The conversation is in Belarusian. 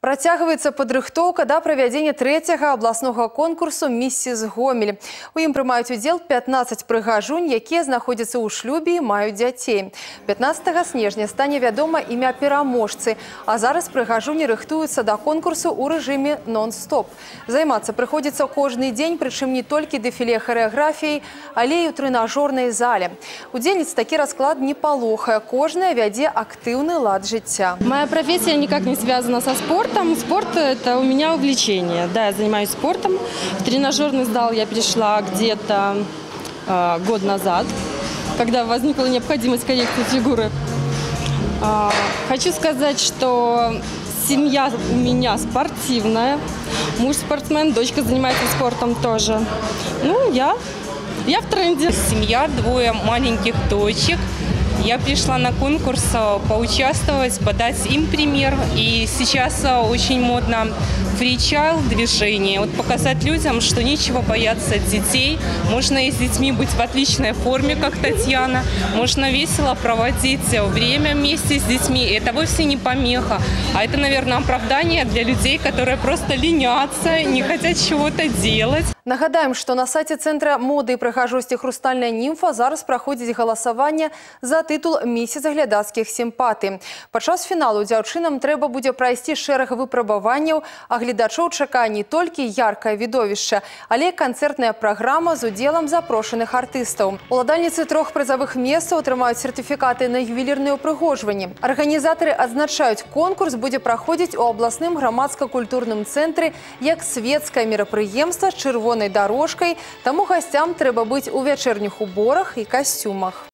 Працягваецца падрыхтоўка да правядзення трэцяга абласнога конкурсу «Міссіс Гомель». У ім прымаюць удзел 15 прыгажунь, якія знаходзяцца ў шлюбе і маюць дзяцей. 15 снежня стане вядома імя пераможцы, а зараз прыгажуні рыхтуюцца да конкурсу ў рэжыме нон-стоп. Займацца прыходзіцца кожны дзень, прычым не толькі дэфіле харэаграфіяй, але і ў трэнажорнай зале. Удзельніц такі расклад не палохае, кожная вядзе актыўны лад жыцця. Моя профессия никак не связана со спортом. Спорт – это у меня увлечение. Да, я занимаюсь спортом. В тренажерный зал я пришла где-то год назад, когда возникла необходимость коррекции фигуры. Хочу сказать, что семья у меня спортивная. Муж спортсмен, дочка занимается спортом тоже. Ну, я в тренде. Семья, 2 маленьких дочек. Я пришла на конкурс поучаствовать, подать им пример. И сейчас очень модно фри-чайл движение. Вот показать людям, что нечего бояться детей. Можно и с детьми быть в отличной форме, как Татьяна. Можно весело проводить время вместе с детьми. И это вовсе не помеха. А это, наверное, оправдание для людей, которые просто ленятся, не хотят чего-то делать. Нагадаем, что на сайте Центра моды и прыгажосці «Хрустальная німфа» зараз праходзіць галасаванне за тытул «Місіс глядацкіх сімпатый». Падчас фіналу дзяўчынам трэба будзе прайсці шэраг выпрабаванняў, а гледачоў чакае не толькі яркае відовішча, але і канцэртная праграма з удзелам запрошаных артыстаў. Уладальніцы 3 прызавых месцаў атрымаюць сертыфікаты на ювелірныя ўпрыгожванні. Арганізатары адзначаюць, конкурс будзе праходзіць у абласным грамадска-культурным цэнтры як светскае мерапрыемства з чырвонай дорожкой, таму гасцям трэба быць у вячэрніх уборах і касцюмах.